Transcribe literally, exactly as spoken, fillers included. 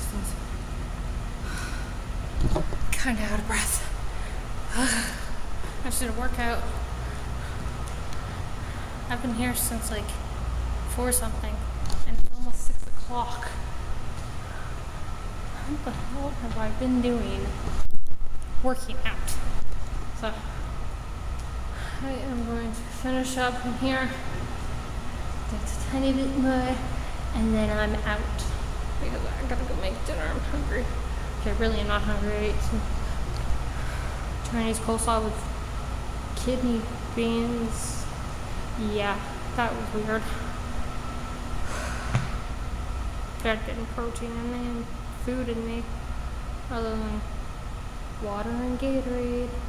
intestines. Kinda out of breath. I just did a workout. I've been here since like four something, and it's almost six o'clock. What the hell have I been doing? Working out. So I am going to finish up in here, just a tiny bit more, and then I'm out because I gotta go make dinner. I'm hungry. Okay, really, I'm not hungry. I ate some Chinese coleslaw with kidney beans. Yeah, that was weird. Tried getting protein in me and food in me, other than water and Gatorade.